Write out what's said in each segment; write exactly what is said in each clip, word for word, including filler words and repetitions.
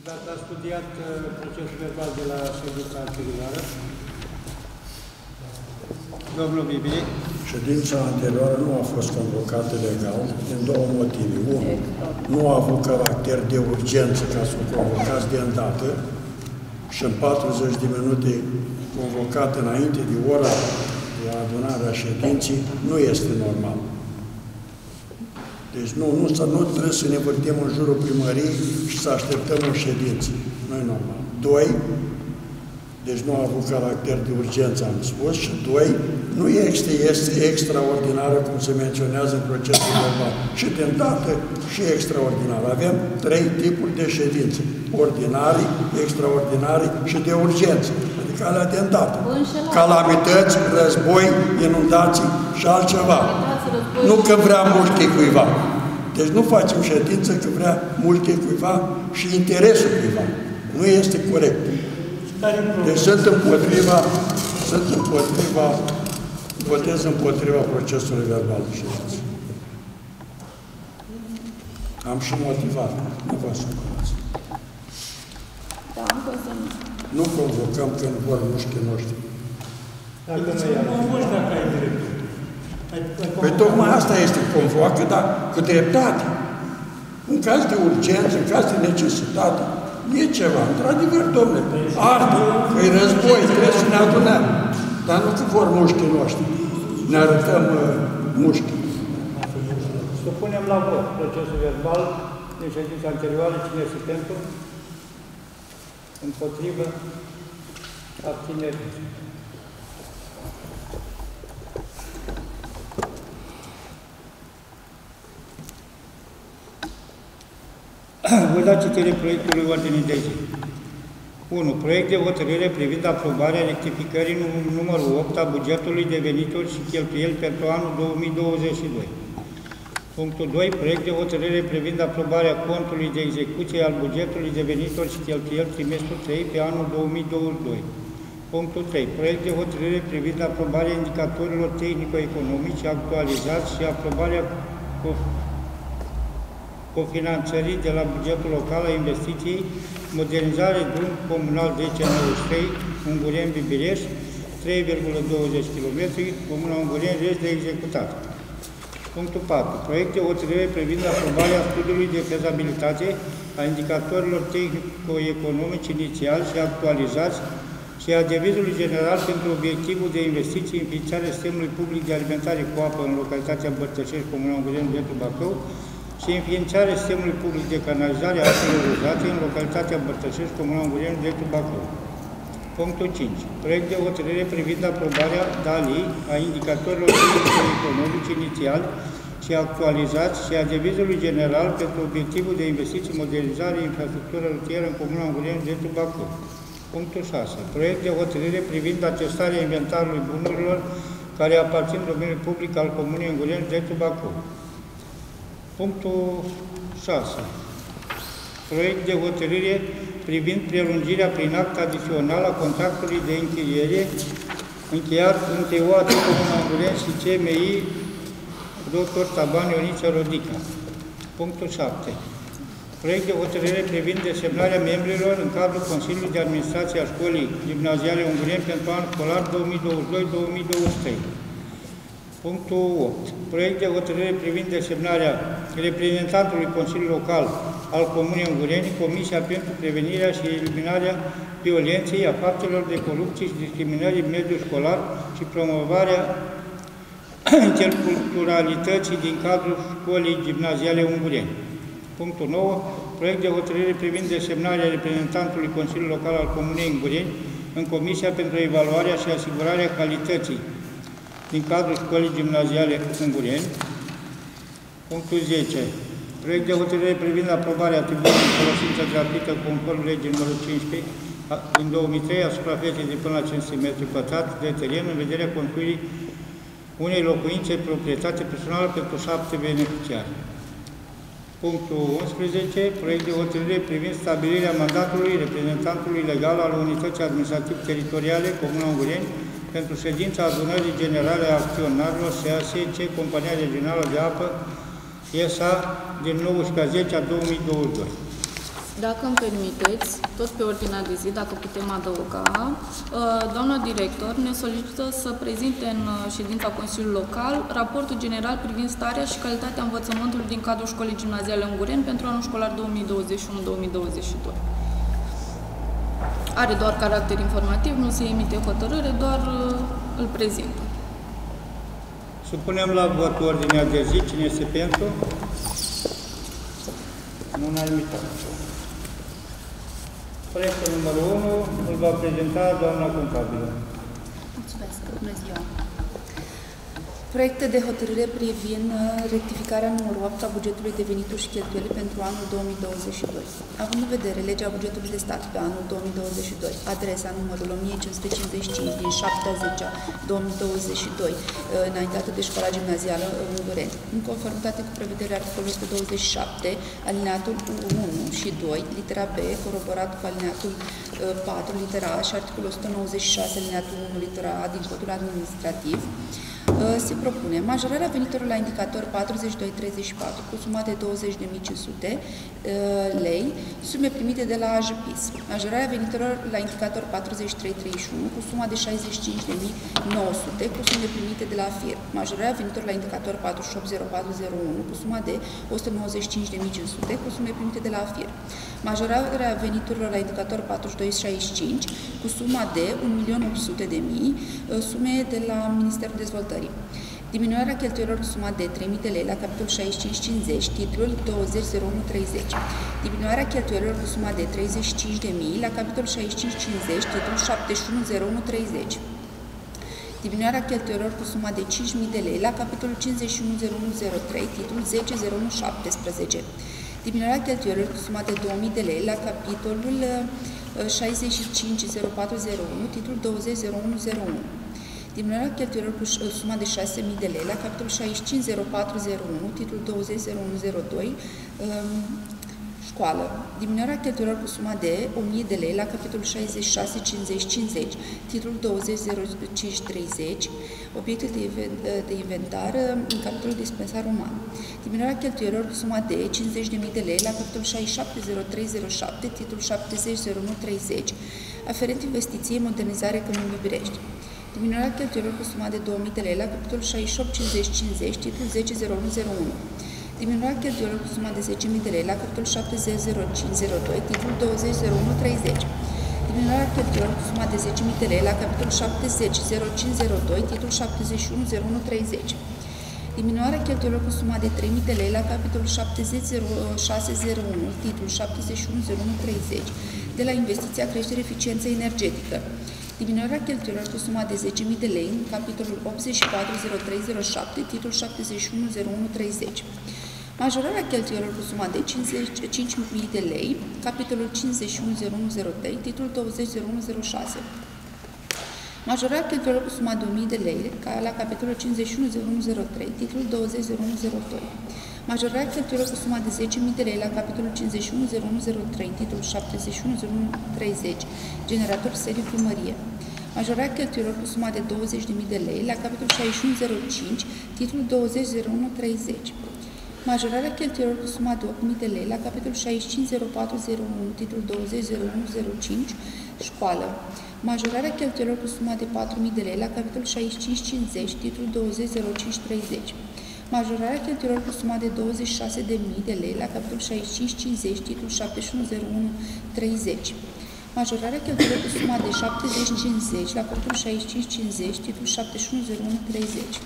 Dacă a studiat uh, procesul verbal de la ședința anterioară, domnul Bibi. Ședința anterioară nu a fost convocată legal din două motive. Unu, nu a avut caracter de urgență ca să o convocați de îndată și în patruzeci de minute convocat înainte de ora de adunare a ședinții nu este normal. Deci nu, nu, nu trebuie să ne vârtim în jurul primăriei și să așteptăm o ședință. Nu e normal. Doi, deci nu a avut caracter de urgență, am spus, și doi, nu este, este extraordinară, cum se menționează în procesul verbal. Și de îndată și extraordinară. Avem trei tipuri de ședințe. Ordinarii, extraordinarii și de urgență. Adică alea de îndată. Calamități, război, inundații și altceva. Nu că vrea mușchii cuiva. Deci nu facem ședință că vrea mușchii cuiva și interesul cuiva. Nu este corect. Deci sunt împotriva, sunt împotriva, votez împotriva procesului verbal de ședință. Am și motivat. Nu vă supărați. Da, încă să nu. Nu convocăm când vor mușchii noștri. Dacă nu i-am convoci, dacă ai dreptul. Păi tocmai asta este convoacă, dar cu dreptate. În caz de urgență, în caz de necesitate, e ceva. Într-adevăr, domnule, arde, că e război, trebuie să ne adunăm. Dar nu că vor mușchii noștri. Ne arătăm uh, mușchii. Să punem la vot procesul verbal din ședința anterioară. Cine este pentru? Împotrivă? Abțineri? Voi da citire proiectului ordinii de zi. unu. Proiect de hotărâre privind aprobarea rectificării numărul opt a bugetului de venituri și cheltuieli pentru anul două mii douăzeci și doi. Punctul doi. Proiect de hotărâre privind aprobarea contului de execuție al bugetului de venituri și cheltuieli trimestrul trei pe anul două mii douăzeci și doi. Punctul trei. Proiect de hotărâre privind aprobarea indicatorilor tehnico-economici actualizați și aprobarea cofinanțării de la bugetul local a investiției, modernizare drum comunal D C nouăzeci și trei, Ungureni-Bibireș, trei virgulă douăzeci de kilometri, Comuna Ungureni, rest de executat. Punctul patru. Proiect de hotărâre privind aprobarea studiului de fezabilitate a indicatorilor tehnico-economici inițiali și actualizați și a devizului general pentru obiectivul de investiții în înființarea sistemului public de alimentare cu apă în localitatea Bărtășești, Comuna Ungureni, județul Bacău, și înființarea sistemului public de canalizare a apelor uzate în localitatea Bărtășești, Comuna Ungureni, județul Bacău. Punctul cinci. Proiect de hotărâre privind aprobarea D A L I a indicatorilor economici inițiali și actualizați și a devizului general pentru obiectivul de investiții, modernizare, infrastructură rutieră în Comuna Ungureni, județul Bacău. Punctul șase. Proiect de hotărâre privind atestarea inventarului bunurilor care aparțin domeniului public al Comunei Ungureni, județul Bacău. Punctul șase. Proiect de hotărâre privind prelungirea prin act adițional a contractului de închiriere încheiat între O A D Comuna Ungureni și C M I doctor Taban Ioniță Rodica. Punctul șapte. Proiect de hotărâre privind desemnarea membrilor în cadrul Consiliului de Administrație a Școlii Gimnaziale Ungureni pentru anul școlar două mii douăzeci și doi două mii douăzeci și trei. Punctul opt. Proiect de hotărâre privind desemnarea reprezentantului Consiliului Local al Comunei Ungureni, Comisia pentru Prevenirea și Eliminarea Violenței, a faptelor de corupție și discriminării în mediul școlar și promovarea interculturalității din cadrul Școlii Gimnaziale Ungureni. Punctul nouă. Proiect de hotărâre privind desemnarea reprezentantului Consiliului Local al Comunei Ungureni în Comisia pentru Evaluarea și Asigurarea Calității din cadrul Școlii Gimnaziale Ungureni. Punctul zece. Proiect de hotărâre privind aprobarea atribuției în folosință gratuită conform legii numărul cincisprezece din două mii trei a suprafeței de până la cinci sute metri pătrați de teren în vederea construirii unei locuințe proprietate personală pentru șapte beneficiari. Punctul unsprezece. Proiect de hotărâre privind stabilirea mandatului reprezentantului legal al Unității Administrativ-Teritoriale Comuna Ungureni pentru ședința adunării generale a acționarilor S A S C, Compania Regională de Apă, E S A, din nouăsprezece a două mii douăzeci și doi. Dacă îmi permiteți, tot pe ordinea de zi, dacă putem adăuga, doamna director ne solicită să prezinte în ședința Consiliului Local raportul general privind starea și calitatea învățământului din cadrul școlii gimnaziale Ungureni pentru anul școlar două mii douăzeci și unu două mii douăzeci și doi. Are doar caracter informativ, nu se emite hotărâre, doar îl prezintă. Supunem la vot ordinea de zi. Cine este pentru? În unanimitate. Proiectul numărul unu îl va prezenta doamna contabilă. Mulțumesc. Bună ziua. Proiecte de hotărâre privind rectificarea numărul opt a bugetului de venituri și cheltuieli pentru anul două mii douăzeci și doi. Având în vedere legea bugetului de stat pe anul două mii douăzeci și doi, adresa numărul o mie cinci sute cincizeci și cinci din șapte a zecea două mii douăzeci și doi, înaintată de școala gimnazială Ungureni, în conformitate cu prevederea articolului o sută douăzeci și șapte, alineatul unu și doi, litera B, coroborat cu alineatul patru, litera A și articolul o sută nouăzeci și șase, alineatul unu, litera A din codul administrativ, se propune majorarea veniturilor la indicator patruzeci și doi treizeci și patru cu suma de douăzeci de mii cinci sute lei, sume primite de la A J P I S. Majorarea veniturilor la indicator patruzeci și trei treizeci și unu cu suma de șaizeci și cinci de mii nouă sute cu sume primite de la F I R. Majorarea veniturilor la indicator patruzeci și opt zero patru zero unu cu suma de o sută nouăzeci și cinci de mii cinci sute cu sume primite de la F I R. Majorarea veniturilor la indicator patruzeci și doi șaizeci și cinci cu suma de un milion opt sute de mii, sume de la Ministerul Dezvoltării. Diminuarea cheltuielor cu suma de trei mii de lei la capitolul șaizeci și cinci cincizeci, titlul douăzeci zero unu treizeci. Diminuarea cheltuielor cu suma de treizeci și cinci de mii la capitolul șaizeci și cinci cincizeci, titlul șaptezeci și unu zero unu treizeci. Diminuarea cheltuielor cu suma de cinci mii de lei la capitolul cincizeci și unu zero unu zero trei, titlul zece zero unu șaptesprezece. Diminuarea cheltuielor cu suma de două mii de lei la capitolul șaizeci și cinci zero patru zero unu, titlul douăzeci zero unu zero unu. Diminuarea cheltuielor cu suma de șase mii de lei la capitolul șaizeci și cinci zero patru zero unu, titlul douăzeci zero unu zero doi, școală. Diminuarea cheltuielor cu suma de o mie de lei la capitolul șaizeci și șase cincizeci cincizeci, titlul douăzeci zero cinci treizeci, obiecte de, de inventar în capitolul dispensar uman. Diminuarea cheltuielor cu suma de cincizeci de mii de lei la capitolul șaizeci și șapte zero trei zero șapte, titlul șaptezeci zero unu treizeci, aferent investiției modernizare Cămin Birești. Diminuarea cheltuielor cu suma de două mii de lei la capitolul șaizeci și opt cincizeci cincizeci, titlul zece zero unu zero unu. Diminuarea cheltuielor cu suma de zece mii de lei la capitolul șaptezeci zero cinci zero doi, titlul douăzeci zero unu treizeci. Diminuarea cheltuielor cu suma de zece mii de lei la capitolul șaptezeci zero cinci zero doi, titlul șaptezeci și unu zero unu treizeci. Diminuarea cheltuielor cu suma de trei mii de lei la capitolul șaptezeci zero șase zero unu, titlul șaptezeci și unu zero unu treizeci, de la investiția creștere eficiență energetică. Diminuarea cheltuielor cu suma de zece mii de lei în capitolul optzeci și patru zero trei zero șapte, titlul șaptezeci și unu zero unu treizeci. Majorarea cheltuielor cu suma de cinci mii de lei, capitolul cincizeci și unu zero unu zero trei, titlul douăzeci zero unu zero șase. Majorarea cheltuielor cu suma de o mie de lei, ca la capitolul cincizeci și unu zero unu zero trei, titlul douăzeci zero unu zero doi. Majorarea cheltuielor cu suma de zece mii de lei la capitolul cincizeci și unu zero unu zero trei, titlul șaptezeci și unu zero unu treizeci, generator seriu primărie. Majorarea cheltuielor cu suma de douăzeci de mii de lei la capitolul șaizeci și unu zero cinci, titlul douăzeci zero unu treizeci. Majorarea cheltuielor cu suma de opt mii de lei la capitolul șaizeci și cinci zero patru zero unu, titlul douăzeci zero unu zero cinci, școală. Majorarea cheltuielor cu suma de patru mii de lei la capitolul șaizeci și cinci cincizeci, titlul douăzeci zero cinci treizeci. Majorarea cheltuielor cu suma de douăzeci și șase de mii de lei la capitolul șaizeci și cinci cincizeci, titlul șaptezeci și unu zero unu treizeci. Majorarea cheltuielor cu suma de șaptezeci cincizeci la capitolul șaizeci și cinci cincizeci, titlul șaptezeci și unu zero unu treizeci.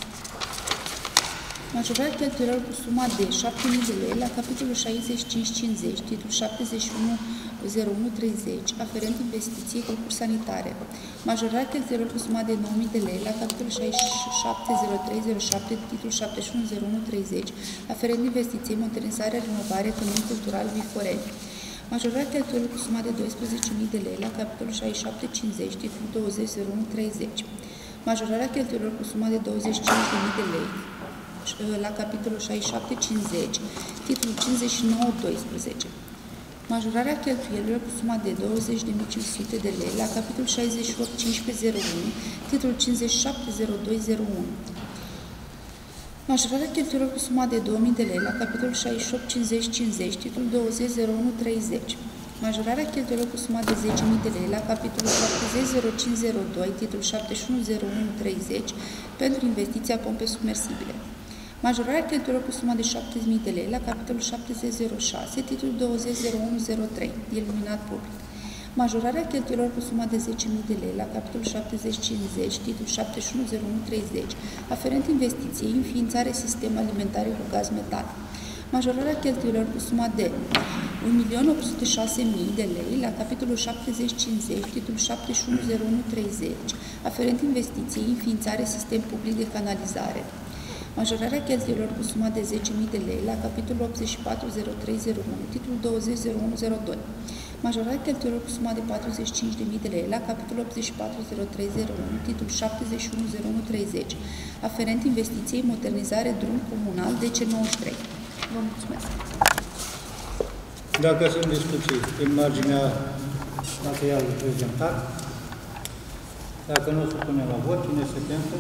Majorarea cheltuielor cu suma de șapte mii de lei la capitolul șaizeci și cinci cincizeci, titlul șaptezeci și unu zero unu treizeci, aferent investiții grupuri sanitare. Majorarea cheltuielor cu suma de nouă mii de lei la capitolul șaizeci și șapte zero trei zero șapte, titlul șaptezeci și unu zero unu treizeci, aferent investiții, modernizare, renovare, cămin cultural, Viforeni. Majorarea cheltuielor cu suma de doisprezece mii de lei la capitolul șaizeci și șapte cincizeci, titlul douăzeci zero unu treizeci. Majorarea cheltuielor cu suma de douăzeci și cinci de mii de lei la capitolul șaizeci și șapte cincizeci, titlul cincizeci și nouă doisprezece. Majorarea cheltuielilor cu suma de douăzeci de mii cinci sute de lei la capitolul șaizeci și opt cincisprezece zero unu, titlul cincizeci și șapte zero doi zero unu. Majorarea cheltuielor cu suma de două mii de lei la capitolul șaizeci și opt cincizeci cincizeci, titlul douăzeci zero unu treizeci. Majorarea cheltuielor cu suma de zece mii de lei la capitolul șaptezeci zero cinci zero doi, titlul șaptezeci și unu zero unu treizeci, pentru investiția pompe submersibile. Majorarea cheltuielor cu suma de șapte mii de lei la capitolul șaptezeci zero șase, titlul douăzeci zero unu zero trei, iluminat public. Majorarea cheltuielor cu suma de zece mii de lei la capitolul șaptezeci cincizeci, titlul șaptezeci și unu zero unu treizeci, aferent investiției, înființare sistem alimentare cu gaz metan. Majorarea cheltuielor cu suma de un milion opt sute șase mii de lei la capitolul șaptezeci cincizeci, titlul șaptezeci și unu zero unu treizeci, aferent investiției, înființare sistem public de canalizare. Majorarea cheltuielor cu suma de zece mii de lei la capitolul optzeci și patru zero trei zero unu, titlul douăzeci zero unu zero doi. Majorarea cheltuielor cu suma de patruzeci și cinci de mii de lei la capitolul optzeci și patru zero trei zero unu, titlul șaptezeci și unu zero unu treizeci, aferent investiției modernizare drum comunal D C nouăzeci și trei. Vă mulțumesc! Dacă sunt discuții în marginea materialului prezentat, dacă nu se pune la vot, cine este pentru?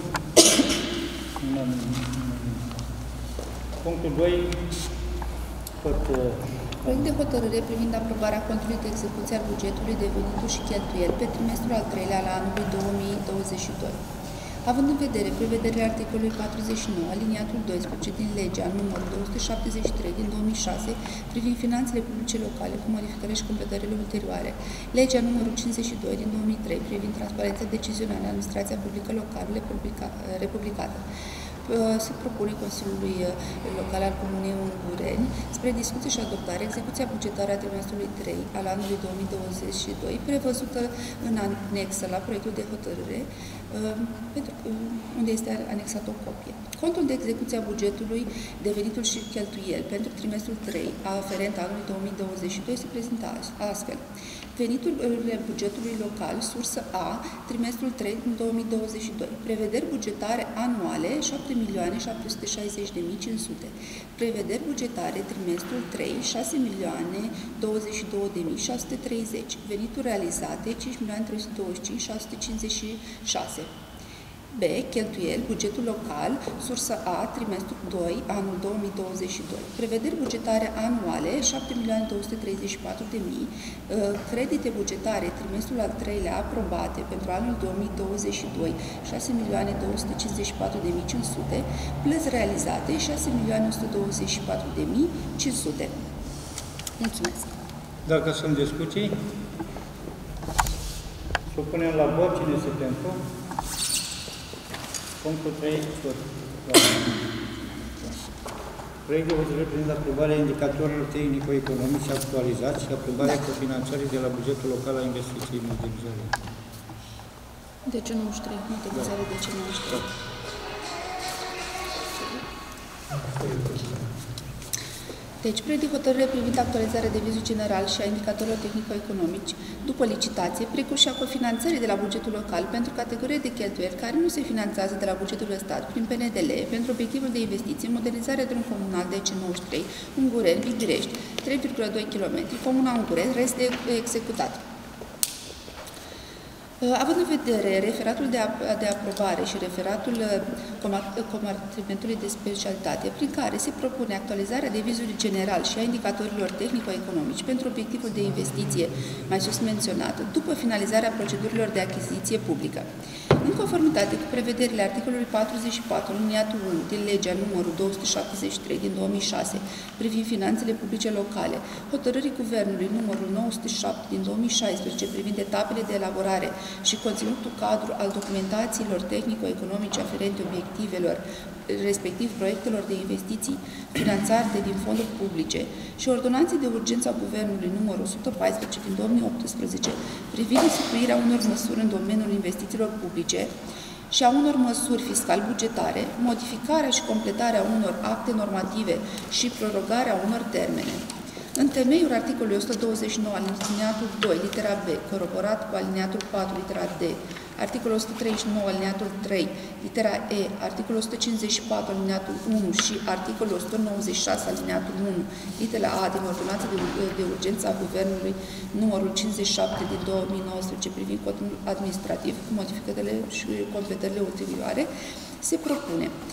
Punctul doi. Tot, Proiect de hotărâre privind aprobarea contului de execuție al bugetului de venituri și cheltuieli pe trimestrul al treilea al anului două mii douăzeci și doi. Având în vedere prevederile articolului patruzeci și nouă, aliniatul doisprezece din legea numărul două sute șaptezeci și trei din două mii șase privind finanțele publice locale cu modificările și completările ulterioare, legea numărul cincizeci și doi din două mii trei privind transparența decizională în administrația publică locală republicată, se propune Consiliului Local al Comunei Ungureni spre discuție și adoptare execuția bugetară a trimestrului trei al anului două mii douăzeci și doi, prevăzută în anexă la proiectul de hotărâre, pentru unde este anexat o copie. Contul de execuție a bugetului de venituri și cheltuieli pentru trimestrul trei aferent anului două mii douăzeci și doi se prezintă astfel. Veniturile bugetului local, sursă A, trimestrul trei din două mii douăzeci și doi. Prevederi bugetare anuale, șapte milioane șapte sute șaizeci de mii cinci sute. Prevederi bugetare, trimestrul trei, șase milioane douăzeci și două de mii șase sute treizeci. Venituri realizate, cinci milioane trei sute douăzeci și cinci mii șase sute cincizeci și șase. B. Cheltuieli, bugetul local, sursă A, trimestrul doi, anul două mii douăzeci și doi. Prevederi bugetare anuale, șapte milioane două sute treizeci și patru de mii. Credite bugetare, trimestrul al treilea, aprobate pentru anul două mii douăzeci și doi, șase milioane două sute cincizeci și patru de mii cinci sute. Plăți realizate, șase milioane o sută douăzeci și patru de mii cinci sute. Mulțumesc! Dacă sunt discuții, supunem la vot. Cine este pentru? Punctul trei. Proiect de hotărâre privind aprobarea indicatorilor tehnico-economici actualizați și aprobarea cofinanțării de la bugetul local a investiției modernizare. D C nouăzeci și trei. Modernizare D C nouăzeci și trei. Deci, proiect de hotărâre privind actualizarea devizului general și a indicatorilor tehnico-economici după licitație, precum și a cofinanțării de la bugetul local pentru categorii de cheltuieli care nu se finanțează de la bugetul de stat prin P N D L pentru obiectivul de investiție, modernizarea drum comunal D C nouăzeci și trei, Ungureni, Bibirești, trei virgulă doi kilometri, Comuna Ungureni, rest de executat. Având în vedere referatul de, ap de aprobare și referatul compartimentului de specialitate, prin care se propune actualizarea devizului general și a indicatorilor tehnico-economici pentru obiectivul de investiție mai sus menționat, după finalizarea procedurilor de achiziție publică. În conformitate cu prevederile articolului patruzeci și patru, aliniatul unu din legea numărul două sute șaptezeci și trei din două mii șase privind finanțele publice locale, hotărârii Guvernului numărul nouă sute șapte din două mii șaisprezece privind etapele de elaborare și conținutul cadru al documentațiilor tehnico-economice aferente obiectivelor, respectiv proiectelor de investiții finanțate din fonduri publice și ordonanței de urgență a Guvernului numărul o sută paisprezece din două mii optsprezece privind instituirea unor măsuri în domeniul investițiilor publice și a unor măsuri fiscal-bugetare, modificarea și completarea unor acte normative și prorogarea unor termene. În temeiul articolului o sută douăzeci și nouă, alineatul doi, litera B, coroborat cu alineatul patru, litera D, articolul o sută treizeci și nouă, alineatul trei, litera E, articolul o sută cincizeci și patru, alineatul unu și articolul o sută nouăzeci și șase, alineatul unu, litera A, din ordonanța de, de urgență a Guvernului numărul cincizeci și șapte din două mii nouăsprezece privind codul administrativ, cu modificările și completările ulterioare, se propune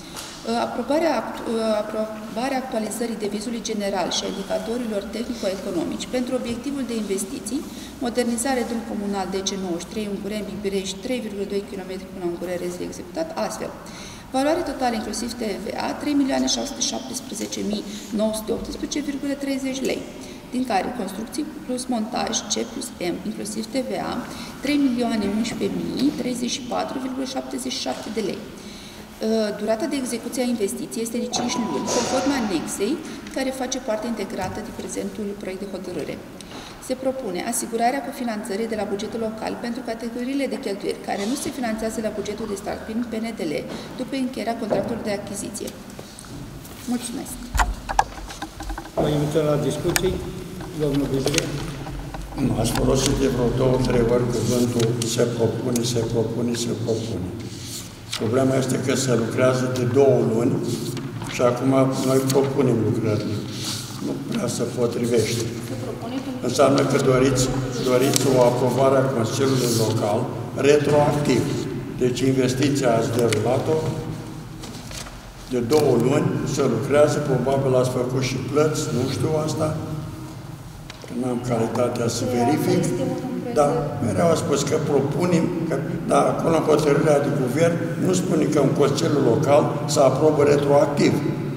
Aprobarea, aprobarea actualizării devizului general și a indicatorilor tehnico-economici pentru obiectivul de investiții, modernizare drum comunal D C nouăzeci și trei Ungureni Bibirești trei virgulă doi kilometri până Ungureni Rest de executat astfel. Valoare totală inclusiv T V A trei milioane șase sute șaptesprezece mii nouă sute optsprezece virgulă treizeci lei, din care construcții plus montaj C plus M inclusiv T V A trei milioane unsprezece mii treizeci și patru virgulă șaptezeci și șapte de lei. Durata de execuție a investiției este de cinci luni, conform anexei, care face parte integrată din prezentul proiect de hotărâre. Se propune asigurarea cofinanțării de la bugetul local pentru categoriile de cheltuieli care nu se finanțează la bugetul de stat prin P N D L după încheierea contractului de achiziție. Mulțumesc! Vă invităm la discuții, domnul Bizrie. Nu, ați folosit de vreo două, trei ori cuvântul se propune, se propune, se propune. Problema este că se lucrează de două luni și acum noi propunem lucrările. Nu prea se potrivește. Înseamnă că doriți, doriți o aprobare a Consiliului Local retroactiv. Deci investiția ați derulat-o de două luni, se lucrează, probabil ați făcut și plăți, nu știu asta, că n-am calitatea să verific. Dar mereu a spus că propunem, că, dar acolo în hotărârea de guvern nu spune că un Consiliu Local să aprobă retroactiv.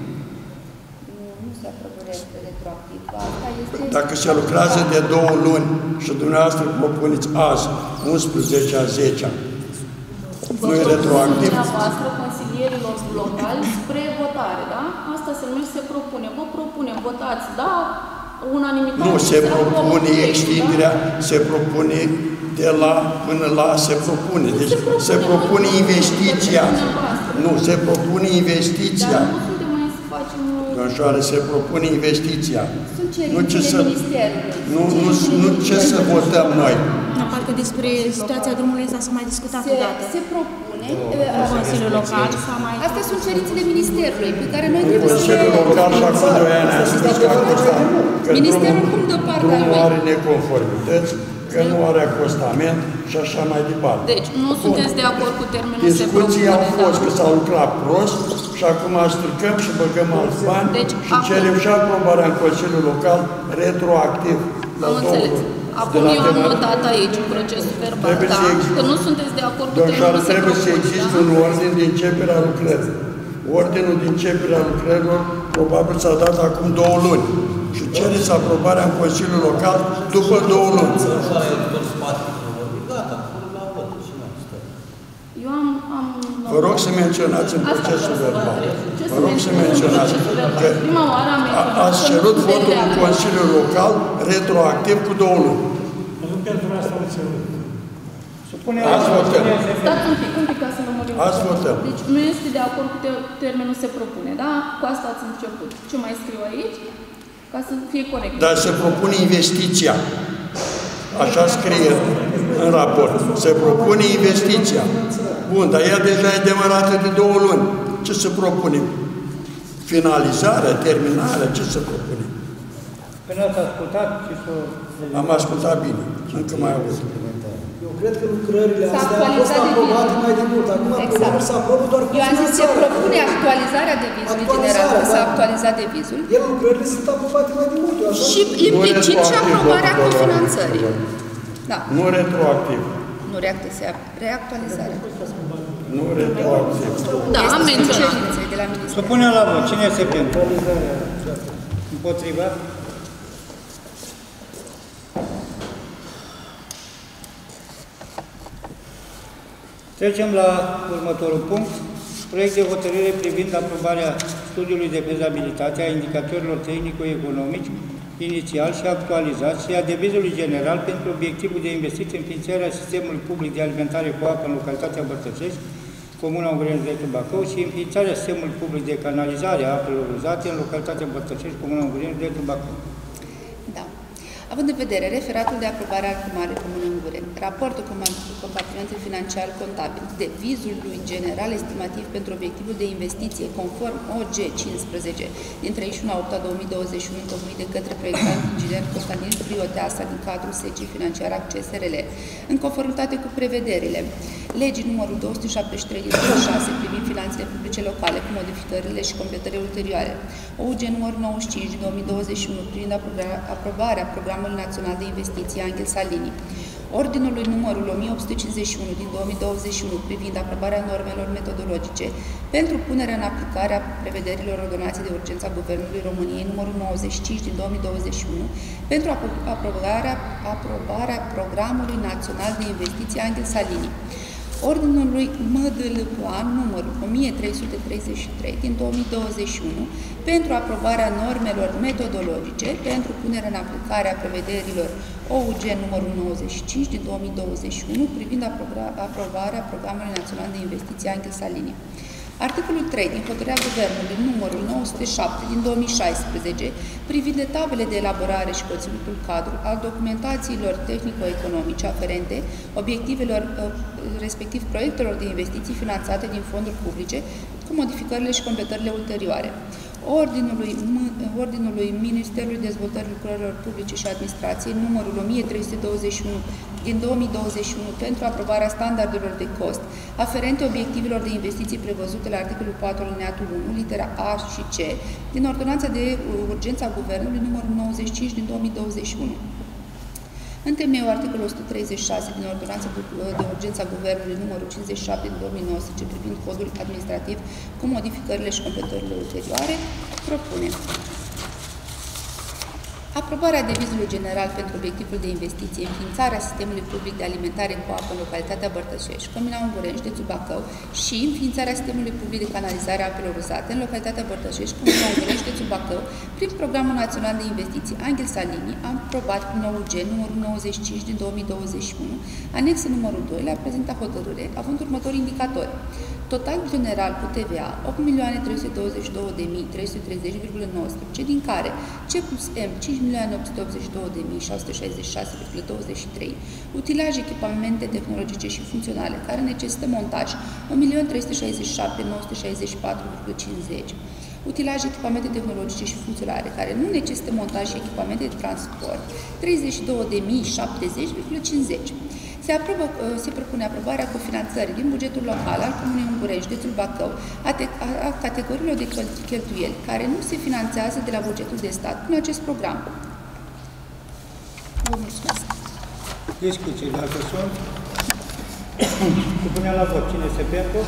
Nu se aprobă retroactiv. Asta este... Dacă se lucrează de două luni și dumneavoastră propuneți azi, unsprezece a zecea, nu e retroactiv? Dumneavoastră, consilierilor locali, spre votare, da? Asta se numește se propune. Vă propunem, votați, da? Unanimitate. Nu, se propune extinderea, se propune de la până la, se propune. Deci se propune investiția. Nu, se propune investiția. Dar nu suntem mai să facem... Domnșoare, se propune investiția. Sunt cerințele ministerului. Nu, nu, nu ce să votăm noi. Parcă despre situația drumului ăsta s-a mai discutat Se, odată. se propune... Consiliul Local s-a mai... Astea sunt cerințele ministerului, pe care noi trebuie să... Consiliul Local și acum doi ani a spus că a costat. Că Ministerul cum dă partea drumul lui? are neconformități, că nu are acostament și așa mai departe. Deci, nu sunteți de acord cu termenul se propune, Discuții au fost că s-au lucrat prost și acum stricăm și băgăm alți bani Deci, și acum- cerem și aprobarea în Consiliul Local retroactiv. La Am două înțeles. luni. Acum De la eu am demarare. notat aici în procesul verbal, Trebuie da? să existe- Că nu sunteți de acord cu Domnșoară, termenul se trebuie să propune, existe da? un ordin de începere a lucrării. Ordinul de începere a lucrărilor probabil s-a dat acum două luni. Și cereți aprobarea în Consiliul Local după două luni. Eu am... am Vă rog să menționați în Asta procesul vreau să vă verbal. întreb. Ce Vă să rog să menționez în menționați procesul verbal? că Prima oară am a- menționat ați că nu cerut sunteți votul de în acord. Consiliul Local retroactiv cu două luni. Nu pentru asta am cerut. Supune Azi votăm. Stați un pic, un pic ca să lămurim. Azi votăm. Deci nu este de acord cu te- termenul se propune, da? Cu asta ați început. Ce mai scriu aici? Ca să fie corect. Dar se propune investiția. Așa scrie în raport. Se propune investiția. Bun, dar ea deja e demarată de două luni. Ce se propune? Finalizarea, terminarea, ce se propune? Până ați ascultat și să... Am ascultat bine. Încă mai aud. Eu cred că lucrările S-a astea au fost actualizat aprobate devizul. mai de mult. Acum Exact. probabil să aprobă doar cu Eu am zis, se finanțarea. propune actualizarea devizului Actualizarea, general, că s-a da. actualizat devizul El lucrările sunt aprobate mai de mult. Eu așa și implicit și retroactiv, aprobarea domnul cofinanțării. Da, Nu retroactiv. nu reactizarea, reactualizarea. Nu retroactiv. Da, am Este menționat. cerințe de la minister. Supunem la vot. Cine este pentru? Împotriva? Trecem la următorul punct. Proiect de hotărâre privind aprobarea studiului de fezabilitate a indicatorilor tehnico-economici inițial și actualizat și a devizului general pentru obiectivul de investiție în înființarea sistemului public de alimentare cu apă în localitatea Bărtăcești, Comuna Ungureni, județul Bacău, și înființarea sistemului public de canalizare a apelor uzate în localitatea Bărtăcești, Comuna Ungureni, județul Bacău. Da. Având în vedere referatul de aprobare al primarului Comunei Ungureni, raportul compartimentului financiar contabil, devizul lui general estimativ pentru obiectivul de investiție conform O G cincisprezece din treizeci și unu a optui două mii douăzeci și unu întocmit de către proiectant inginer Constantin Prioteasa din cadrul S E C I financiar Acces R L, în conformitate cu prevederile legii numărul două sute șaptezeci și trei din două mii șase privind finanțele publice locale cu modificările și completările ulterioare, O U G numărul nouăzeci și cinci din două mii douăzeci și unu privind aprobarea Programului Național de Investiții Angel Salini, Ordinului numărul o mie opt sute cincizeci și unu din două mii douăzeci și unu privind aprobarea normelor metodologice pentru punerea în aplicare a prevederilor Ordonanței de Urgență a Guvernului României numărul nouăzeci și cinci din două mii douăzeci și unu pentru aprobarea, aprobarea Programului Național de Investiții Angel Salini, Ordinului M D L P A numărul o mie trei sute treizeci și trei din două mii douăzeci și unu pentru aprobarea normelor metodologice pentru punerea în aplicare a prevederilor O U G numărul nouăzeci și cinci din două mii douăzeci și unu privind aprobarea Programului Național de Investiții Angel Salini. Articolul trei din hotărârea Guvernului numărul nouă sute șapte din două mii șaisprezece privind tabele de elaborare și conținutul cadru al documentațiilor tehnico-economice aferente obiectivelor, respectiv proiectelor de investiții finanțate din fonduri publice cu modificările și completările ulterioare. Ordinului, Ordinului Ministerului Dezvoltării Lucrărilor Publice și Administrației numărul o mie trei sute douăzeci și unu din două mii douăzeci și unu pentru aprobarea standardelor de cost aferente obiectivelor de investiții prevăzute la articolul patru alineatul unu, litera A și C din Ordonanța de Urgență a Guvernului numărul nouăzeci și cinci din două mii douăzeci și unu. În temeiul articolul o sută treizeci și șase din Ordonanța de Urgență a Guvernului numărul cincizeci și șapte din două mii nouăsprezece privind codul administrativ cu modificările și completările ulterioare, propune aprobarea devizului general pentru obiectivul de investiție, înființarea sistemului public de alimentare cu apă în localitatea Bărtășești, Comuna Ungureni, județul Bacău și înființarea sistemului public de canalizare a apelor uzate în localitatea Bărtășești, Comuna Ungureni, județul Bacău, prin Programul Național de Investiții Angel Salini, am aprobat prin O U G numărul nouăzeci și cinci din două mii douăzeci și unu, anexă numărul doi la prezenta hotărâre, având următorii indicatori. Total general cu T V A opt milioane trei sute douăzeci și două de mii trei sute treizeci virgulă nouăsprezece, din care C plus M cinci milioane opt sute optzeci și doi de mii șase sute șaizeci și șase virgulă douăzeci și trei, utilaje, echipamente tehnologice și funcționale care necesită montaj un milion trei sute șaizeci și șapte mii nouă sute șaizeci și patru virgulă cincizeci, utilaje, echipamente tehnologice și funcționale care nu necesită montaj și echipamente de transport treizeci și doi de mii șaptezeci virgulă cincizeci. Se, aprobă, se propune aprobarea cofinanțării din bugetul local al Comunei Ungureni, județul Bacău, a, te, a, a categoriilor de cheltuieli care nu se finanțează de la bugetul de stat în acest program. Vă mulțumesc. Discuții, dacă sunt. Supunem la vot. Cine este pentru?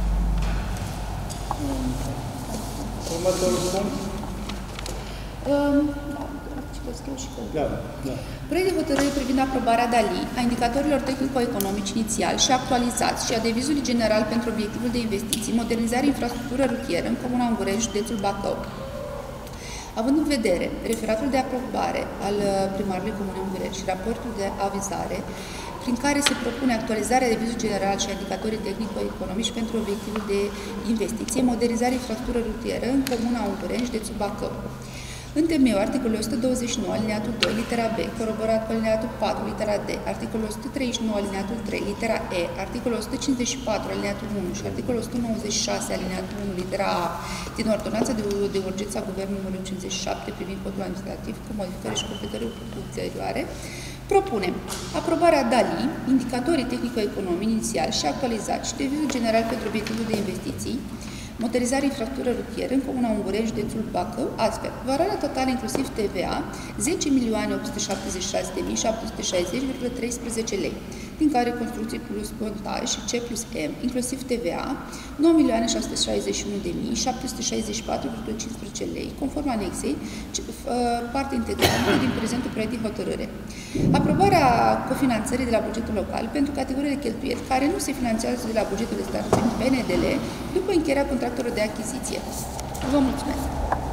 Următorul punct. Um, Da, da. Proiect de hotărâre privind aprobarea D A L I a indicatorilor tehnico-economici inițial și actualizați și a devizului general pentru obiectivul de investiții, modernizare infrastructură rutieră în Comuna Ungureni, județul Bacău. Având în vedere referatul de aprobare al primarului Comunei Ungureni și raportul de avizare, prin care se propune actualizarea devizului general și a indicatorii tehnico-economici pentru obiectivul de investiție, modernizare infrastructură rutieră în Comuna Ungureni, județul Bacău. În temeiul articolului o sută douăzeci și nouă, alineatul doi, litera B, coroborat cu alineatul patru, litera D, articolul o sută treizeci și nouă, alineatul trei, litera E, articolul o sută cincizeci și patru, alineatul unu și articolul o sută nouăzeci și șase, alineatul unu, litera A, din Ordonanța de, de Urgență a Guvernului numărul cincizeci și șapte privind codul administrativ cu modificări și completări ulterioare, propunem aprobarea D A L I, indicatorii tehnico-economici inițial și actualizați și devizul general pentru obiectivul de investiții, motorizare infrastructură rutieră în Comuna Ungureni, județul Bacău, astfel, valoarea totală inclusiv T V A, zece milioane opt sute șaptezeci și șase de mii șapte sute șaizeci virgulă treisprezece lei, din care construcții plus montaj și C plus M, inclusiv T V A, nouă milioane șase sute șaizeci și unu de mii șapte sute șaizeci și patru virgulă cincisprezece lei, conform anexei, parte integrantă din prezentul proiect de hotărâre. Aprobarea cofinanțării de la bugetul local pentru categoriile cheltuieli care nu se finanțează de la bugetul de stat prin P N D L după încheierea contractelor de achiziție. Vă mulțumesc!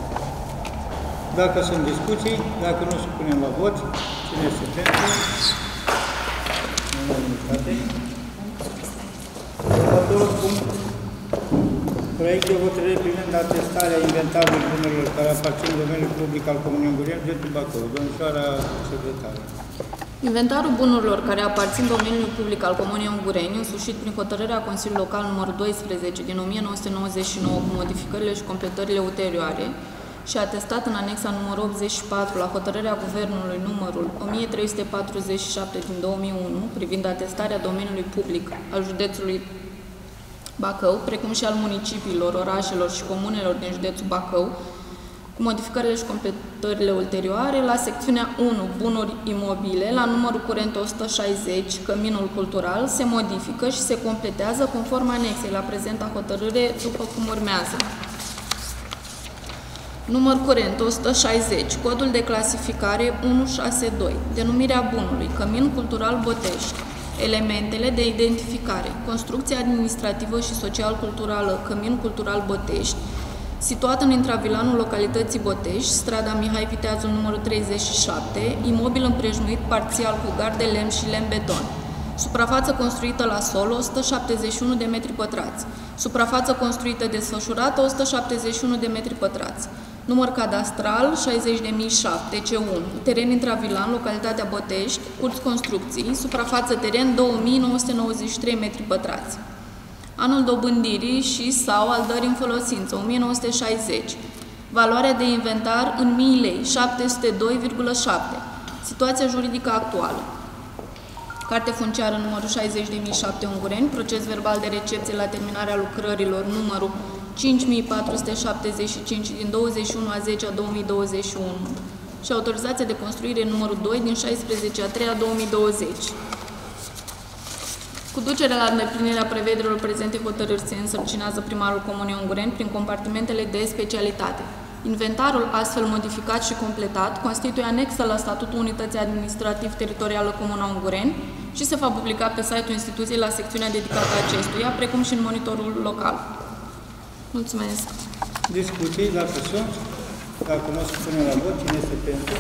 Dacă sunt discuții, dacă nu supunem la vot, cine este pentru? Unanimitate. Următorul punct. Proiect de hotărâre privind atestarea inventarului bunurilor care aparțin domeniului public al Comunei Ungureani, județul Bacău. Domnișoara secretară. Inventarul bunurilor care aparțin domeniului public al Comunei Ungureni, însușit prin hotărârea Consiliului Local numărul doisprezece din o mie nouă sute nouăzeci și nouă cu modificările și completările ulterioare și atestat în anexa numărul optzeci și patru la hotărârea Guvernului numărul o mie trei sute patruzeci și șapte din două mii unu privind atestarea domeniului public al județului Bacău, precum și al municipiilor, orașelor și comunelor din județul Bacău, cu modificările și completările ulterioare, la secțiunea unu, bunuri imobile, la numărul curent o sută șaizeci, căminul cultural, se modifică și se completează conform anexei la prezenta hotărâre după cum urmează. Număr curent o sută șaizeci, codul de clasificare unu șase doi, denumirea bunului, cămin cultural Botești, elementele de identificare, construcția administrativă și social-culturală, cămin cultural Botești, situat în intravilanul localității Botești, strada Mihai Viteazul numărul treizeci și șapte, imobil împrejmuit parțial cu gard de lemn și lemn-beton. Suprafață construită la sol o sută șaptezeci și unu de metri pătrați. Suprafață construită desfășurată o sută șaptezeci și unu de metri pătrați. Număr cadastral șaizeci de mii șapte, C unu. Teren intravilan, localitatea Botești, curs construcții, suprafață teren două mii nouă sute nouăzeci și trei metri pătrați. Anul dobândirii și sau al dării în folosință, o mie nouă sute șaizeci. Valoarea de inventar în mii lei, șapte sute doi virgulă șapte. Situația juridică actuală. Carte funciară numărul șaizeci de mii șapte Ungureni, proces verbal de recepție la terminarea lucrărilor numărul cinci mii patru sute șaptezeci și cinci din douăzeci și unu a zece a două mii douăzeci și unu și autorizația de construire numărul doi din șaisprezece a treia a două mii douăzeci. Cu ducerea la îndeplinirea prevederilor prezente hotărâri se însărcinează primarul Comunei Ungureni prin compartimentele de specialitate. Inventarul astfel modificat și completat constituie anexă la statutul Unității Administrativ-Teritorială Comuna Ungureni și se va publica pe site-ul instituției la secțiunea dedicată acestuia, precum și în monitorul local. Mulțumesc! Discuții, dacă sunt, dacă nu se pune la vot, cine este pentru?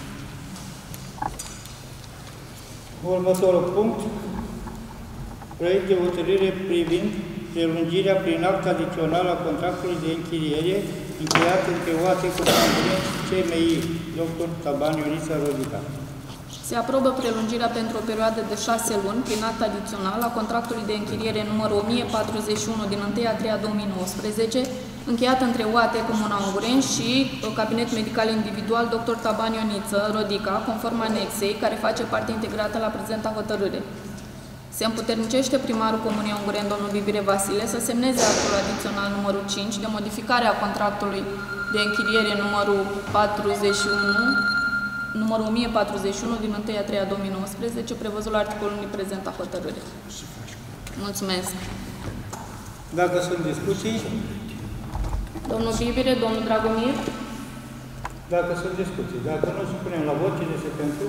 Următorul punct, proiect de hotărâre privind prelungirea prin act adițional a contractului de închiriere încheiat între O A T Comunei C M I, doctor Taban Ioniță Rodica. Se aprobă prelungirea pentru o perioadă de șase luni prin act adițional a contractului de închiriere numărul o mie patruzeci și unu din întâi a treia a două mii nouăsprezece, încheiat între O A T Comuna Ungureni și Cabinet Medical Individual doctor Taban Ioniță Rodica, conform anexei, care face parte integrată la prezenta hotărâre. Se împuternicește primarul Comunei Ungureni, domnul Bibire Vasile, să semneze actul adițional numărul cinci de modificare a contractului de închiriere numărul patruzeci și unu, numărul o mie patruzeci și unu din întâi a treia a două mii nouăsprezece, prevăzut la articolul unu prezenta hotărâre. Mulțumesc. Dacă sunt discuții? Domnul Bibire, domnul Dragomir? Dacă sunt discuții. Dacă nu, supunem la vot. Cine este pentru?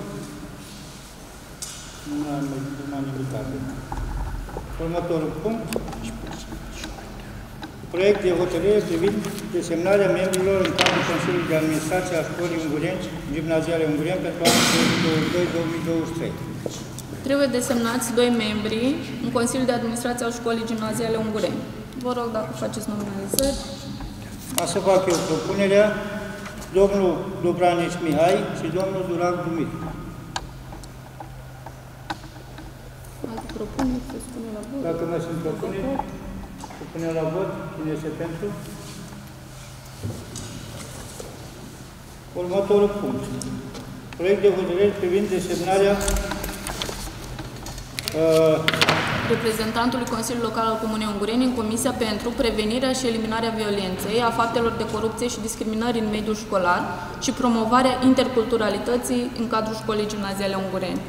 Unanimitate. Următorul punct. Proiect de hotărâre privind desemnarea membrilor în cadrul Consiliului de Administrație a Școlii Ungureni, Gimnaziale Ungureni pentru anul două mii douăzeci și doi două mii douăzeci și trei. Trebuie desemnați doi membri în Consiliul de Administrație al Școlii Gimnaziale Ungureni. Vă rog dacă faceți nominalizări. A să fac eu propunerea, domnul Dubranici Mihai și domnul Durac Dumitru. Alte propuneri, se spune la vot. Dacă mai sunt propuneri, se pune la vot. Cine este pentru? Următorul punct. Proiect de hotărâre privind desemnarea uh, reprezentantului Consiliului Local al Comunei Ungureni în Comisia pentru Prevenirea și Eliminarea Violenței, a faptelor de corupție și discriminări în mediul școlar și promovarea interculturalității în cadrul Școlii Gimnaziale Ungureni.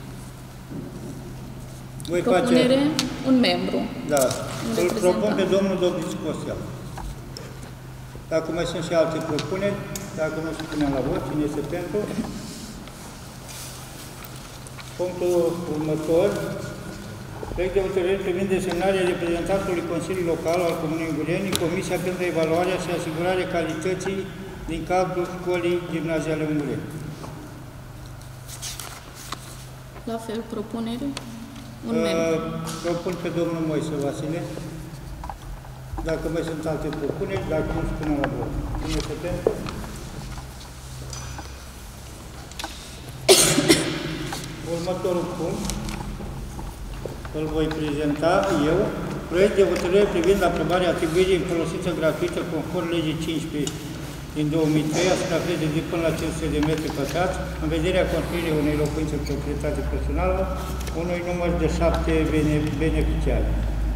Voi Propunere, face... un membru. Da, îl propun pe domnul Dobrici Costea. Dacă mai sunt și alte propuneri, dacă nu se punem la vot, cine este pentru? Punctul următor. Proiect de hotărâre privind desemnarea reprezentantului Consiliului Local al Comunei Ungureni în Comisia pentru Evaluarea și Asigurarea Calității din cadrul Școlii Gimnaziale Ungureni. La fel, propunere, un uh, membru. Propun pe domnul Moise Vasile. Dacă mai sunt alte propuneri, dacă nu spunem la vot. Cine este pentru? Următorul punct îl voi prezenta eu. Proiect de hotărâre privind aprobarea atribuirii în folosință gratuită conform legii cincisprezece din două mii trei asupra prețului de până la cinci sute de metri pătrați, în vederea construirii unei locuințe cu proprietate personală, unui număr de șapte beneficiari.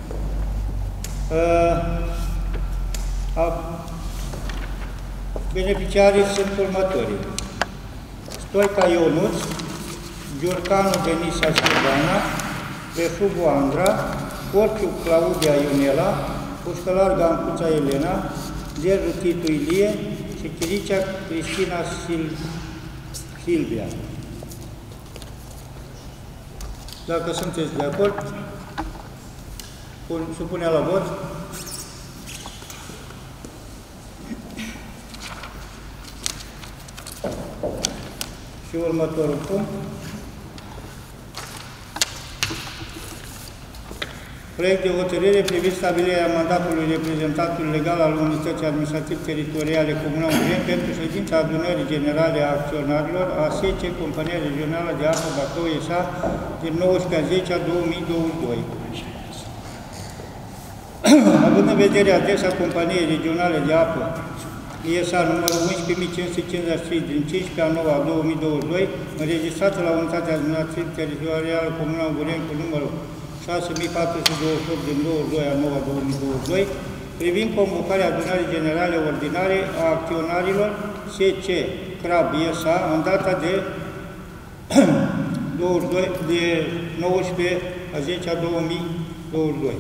Uh, beneficiarii sunt următorii: Stoica Ionuț, Giurcanu Denisa Silvana, Presubu Andra, Porciu Claudia Ionela, Pușcălar Gancuța Elena, Gerru Titu Ilie și Chiricea Cristina Sil Silvia. Dacă sunteți de acord, supunea la vot. Și următorul punct. Proiect de hotărâre privind stabilirea mandatului reprezentantului legal al Unității Administrativ-Teritoriale Comuna Ungureni pentru ședința adunării generale a acționarilor a S C Compania Regională de Apă Bacău S A din nouăsprezece a zecea două mii douăzeci și doi. Având în vedere adresa Companiei Regionale de Apă E S A numărul unsprezece mii cinci sute cincizeci și trei din cincisprezece a noua a două mii douăzeci și doi, înregistrată la Unitatea Administrativ-Teritorială Comuna Ungureni cu numărul șase mii patru sute douăzeci și opt din douăzeci și doi a noua a două mii douăzeci și doi, privind convocarea adunării generale ordinare a acționarilor S C CRAB S A în data de, douăzeci și doi, de nouăsprezece a zecea două mii douăzeci și doi.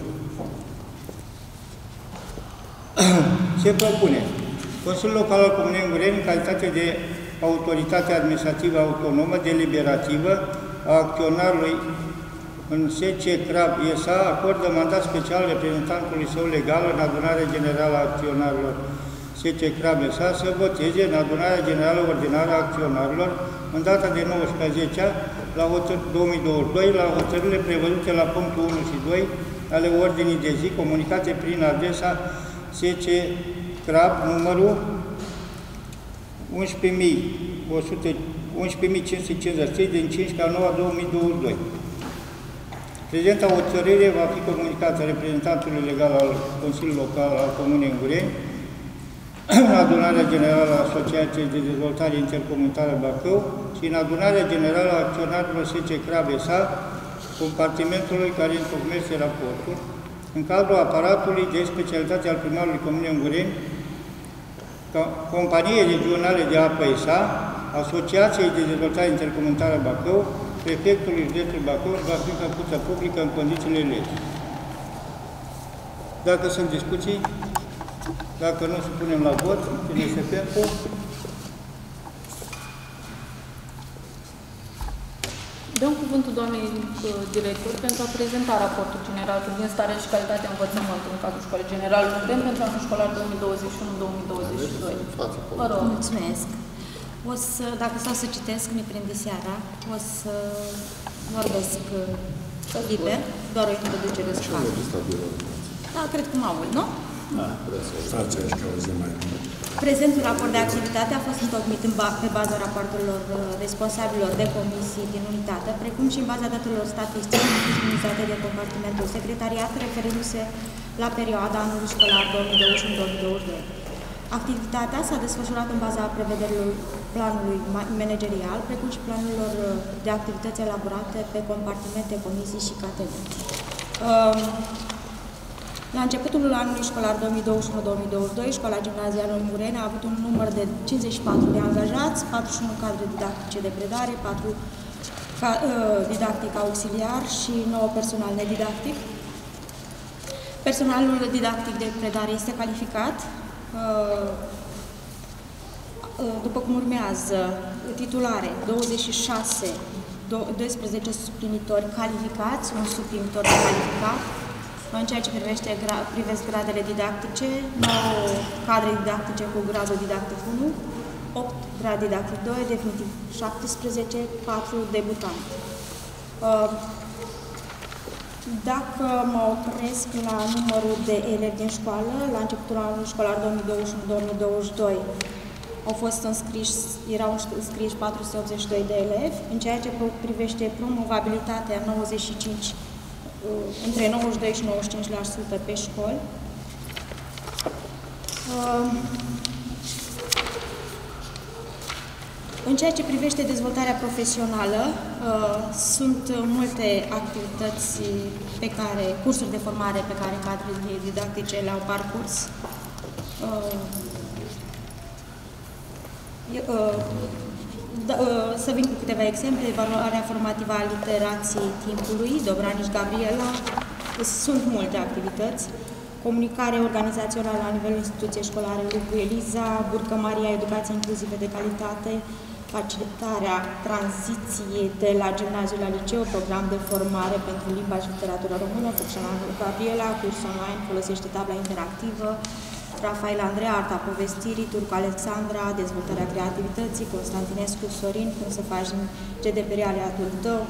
Se propune Consiliul Local al Comunei Ungureni, în calitate de autoritate administrativă autonomă deliberativă a acționarului în S C CRAB S A, acordă mandat special reprezentantului său legal în adunarea generală a acționarilor S C CRAB S A să voteze în adunarea generală ordinară a acționarilor în data de nouăsprezece a zecea două mii douăzeci și doi la hotărârile prevăzute la punctul unu și doi ale ordinii de zi comunicate prin adresa S C CRAB numărul unsprezece mii cinci sute cincizeci și trei din cincisprezece a noua a două mii douăzeci și doi. Prezenta hotărâre va fi comunicată reprezentantului legal al Consiliului Local al Comunei Ungureni, în adunarea generală a Asociației de Dezvoltare Intercomunitară Bacău și în adunarea generală a acționarilor S C CRAB S A, compartimentului care întocmește raportul, în cadrul aparatului de specialitate al primarului Comunei Ungureni, Companiei Regionale de Apă S A, Asociației de Dezvoltare Intercomunitară Bacău, prefectului județului Bacău va fi făcută publică în condițiile legii. Dacă sunt discuții, dacă nu supunem la vot, cine este pentru? Dăm cuvântul doamnei director pentru a prezenta raportul general privind starea și calitatea învățământului în cadrul școlii generale Ungureni pentru anul școlar două mii douăzeci și unu două mii douăzeci și doi. Vă rog. Mulțumesc. O să, dacă stau să citesc, ne prinde seara, o să vorbesc liber, doar o introducere scurtă. Da, cred că mă aud, nu? Da, stați aici că auzim mai bine. Prezentul raport de activitate a fost întocmit în ba pe baza raportelor responsabililor de comisii din unitate, precum și în baza datelor statistice disponibilizate de compartimentul secretariat, referindu-se la perioada anului școlar două mii douăzeci și unu două mii douăzeci și doi. Activitatea s-a desfășurat în baza prevederilor planului managerial, precum și planurilor de activități elaborate pe compartimente, comisii și catedre. La începutul anului școlar două mii douăzeci și unu două mii douăzeci și doi, Școala Gimnazială Ungureni a avut un număr de cincizeci și patru de angajați, patruzeci și unu cadre didactice de predare, patru ca, uh, didactic auxiliar și nouă personal nedidactic. Personalul didactic de predare este calificat, uh, uh, după cum urmează, titulare douăzeci și șase, doisprezece suplinitori calificați, un suplinitor calificat. În ceea ce privește gra privesc gradele didactice, nouă cadre didactice cu gradul didactic unu, opt grad didactic doi, definitiv șaptesprezece, patru debutanți. Uh, Dacă mă opresc la numărul de elevi din școală, la începutul anului școlar două mii douăzeci și unu două mii douăzeci și doi au fost înscriși, erau înscriși patru sute optzeci și doi de elevi, în ceea ce privește promovabilitatea nouăzeci și cinci, între nouăzeci și doi și nouăzeci și cinci la sută pe școli. În ceea ce privește dezvoltarea profesională, sunt multe activități pe care, cursuri de formare pe care cadrele didactice le-au parcurs. Să vin cu câteva exemple: evaluarea formativă a literației timpului, Dobranici Gabriela. Sunt multe activități. Comunicare organizațională la nivelul instituției școlare Lupu Eliza, Burcă Maria, educație inclusivă de calitate, facilitarea tranziției de la gimnaziu la liceu, program de formare pentru limba și literatura română, funcționarul Gabriela, curs online, folosește tabla interactivă, Rafael Andrei, arta povestirii, Turcu Alexandra, dezvoltarea creativității, Constantinescu Sorin, cum să faci G D P R aliatul tău,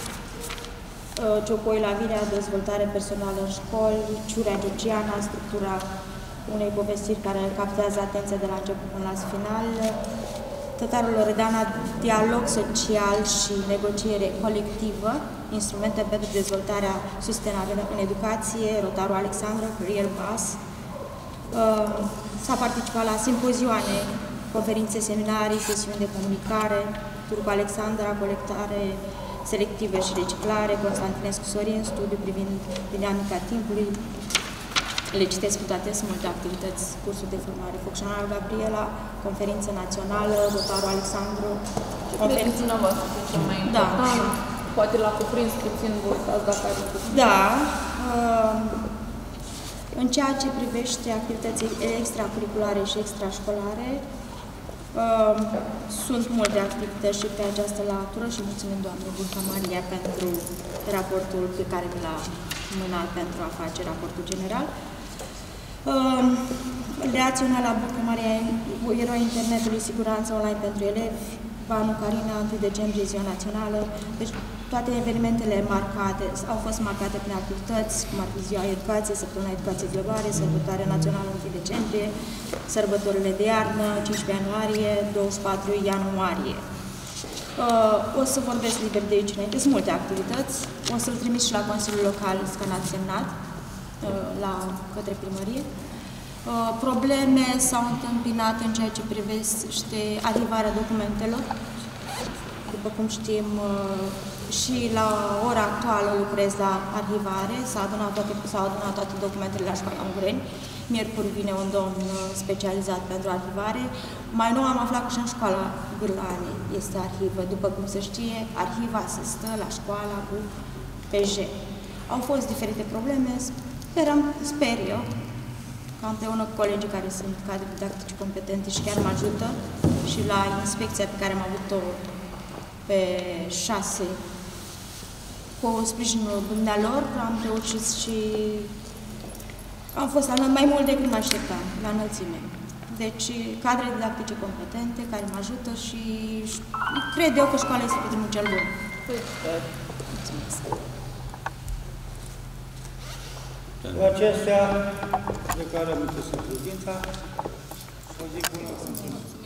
Ciocoi Lavirea, dezvoltare personală în școli, Ciurea Georgiana, structura unei povestiri care captează atenția de la început până la final, Tătarul Loredana, dialog social și negociere colectivă, instrumente pentru dezvoltarea sustenabilă în educație, Rotaru Alexandra, Career Bus. S-a participat la simpozioane, conferințe, seminarii, sesiuni de comunicare, Turcu Alexandra, colectare selectivă și reciclare, Constantinescu Sorin, studiu privind dinamica timpului. Le citesc cu toate, sunt multe activități, cursuri de formare. Funcțional Gabriela, conferință națională, Rotaru Alexandru. Conferința noastră, cel mai important. Da. Poate l-a cuprins puțin voi, dacă are puțin. Da. În ceea ce privește activității extracurriculare și extrașcolare, sunt multe activități și pe această latură și mulțumim doamnei Burcă Maria pentru raportul pe care mi l-a mânat pentru a face raportul general. Reacțiunea la Burcă Maria, eroi internetului, siguranță online pentru elevi, Banu Carina, întâi decembrie, ziua națională. Deci toate evenimentele marcate au fost marcate prin activități, cum ar fi ziua educației, săptămâna educației globale, sărbătoarea națională întâi decembrie, sărbătorile de iarnă, cincisprezece ianuarie, douăzeci și patru ianuarie. O să vorbesc liber de aici înainte, sunt multe activități. O să-l trimit și la Consiliul Local scanat semnat, la către primărie. Probleme s-au întâmpinat în ceea ce privește arhivarea documentelor. După cum știm, și la ora actuală lucrez la arhivare, s-au adunat toate, adunat toate documentele la școala Ungureni. Miercuri vine un domn specializat pentru arhivare. Mai nou am aflat că și în școala Gârlani este arhivă. După cum se știe, arhiva se stă la școala cu P J. Au fost diferite probleme, sperăm, sper eu, că împreună cu colegii care sunt cadre didactici competente și chiar mă ajută, și la inspecția pe care am avut-o pe șase, cu sprijinul dumnealor, am reușit și am fost mai mult decât mă așteptam, la înălțime. Deci, cadre didactice competente care mă ajută și cred eu că școala este pe drumul cel bun. Mulțumesc! Cu acestea, de care am înțeles ședința, o zic bună.